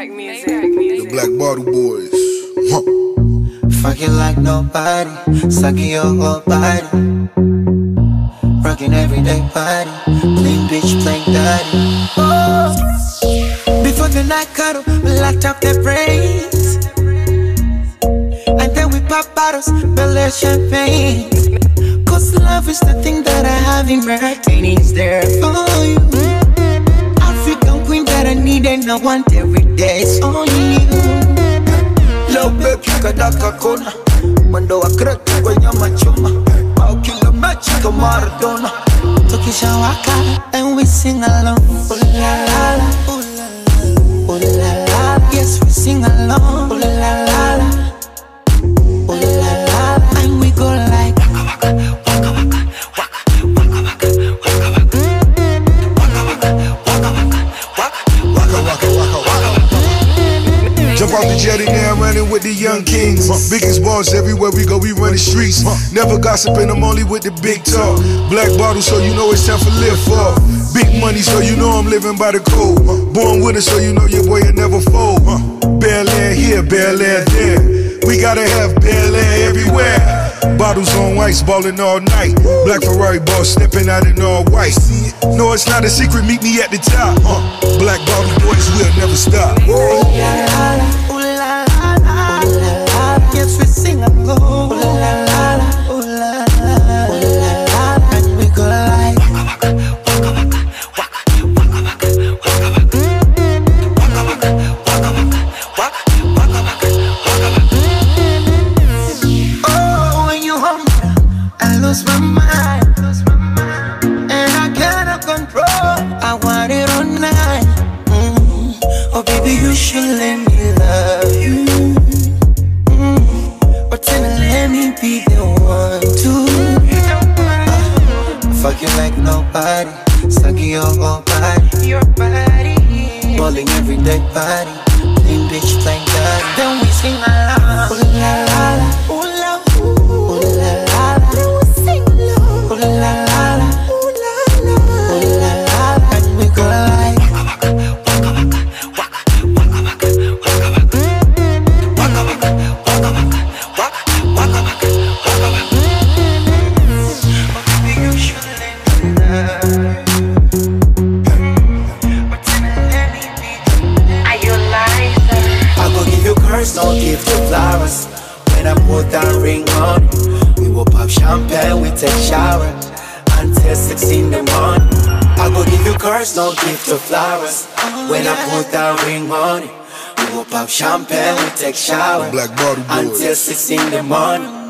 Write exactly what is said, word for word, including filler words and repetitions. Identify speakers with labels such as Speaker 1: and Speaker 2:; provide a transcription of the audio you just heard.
Speaker 1: Maybach music. The
Speaker 2: Black Bottle Boys. Huh.
Speaker 3: Fuck you like nobody, sucking your whole body. Rocking everyday party, plain bitch, plain daddy. Oh, before the night cuddle, we locked up their brains, and then we pop bottles, Bel-Air champagne. Cause love is the thing that I have in my heart, and it's there for you. African queen that I need and I want every day, it's only you. Love baby, kadaka kona mwendo wa kreti kwenye machuma au kila mechi kama Maradona. Tukisha waka and we sing along. Ooh la la la, ooh la la, ooh la la. Yes, we sing along. Ooh la la la, ooh la la. And we go like waka waka, waka waka, waka waka, waka waka, waka waka, waka waka, waka waka, waka waka.
Speaker 2: Jump off the jetty now, running with the young kings. Biggest balls everywhere we go, we run the streets. Never gossiping, I'm only with the big talk. Black bottle, so you know it's time for lift off. Big money, so you know I'm living by the code. Born with it, so you know your boy will never fold. Bel-Air here, Bel-Air there. We gotta have Bel-Air everywhere. Bottles on ice, ballin' all night. Black Ferrari ball stepping out in all white. No, it's not a secret, meet me at the top. uh, Black Bottle Boys, we'll never stop.
Speaker 3: Ooh la la la, ooh la la la, ooh la la. Yes, we sing along. Ooh la la la, ooh la la, ooh la la. And we go like waka waka, waka waka, waka waka, waka waka, waka waka, waka waka, waka waka, waka waka. Oh, when you hold me down, I lose my mind, and I cannot control. I want it all night. Mm. Oh, baby, you should let me love you. Mm. Or tell me, let me be the one to uh, fuck you like nobody, sucking your whole body, your body, balling everyday body, plain bitch, plain daddy. Then we sing along. Ooh la la la, ooh la ooh, ooh la la la. Then we sing along. Ooh la la la, ooh la la, ooh la la. And we go like waka waka, waka waka, waka waka, waka waka, waka waka, waka waka, waka waka, waka waka. Oh, baby, you should let me love you. But tell me, let me be. Are you lying? I go give you curse, don't give you flowers. When I put that ring on you, we will pop champagne, we take shower until six in the morning. I go give you curse, don't give you flowers. When I put that ring on you, we will pop champagne, we take shower
Speaker 2: Black Bottle Boys.
Speaker 3: until six in the morning.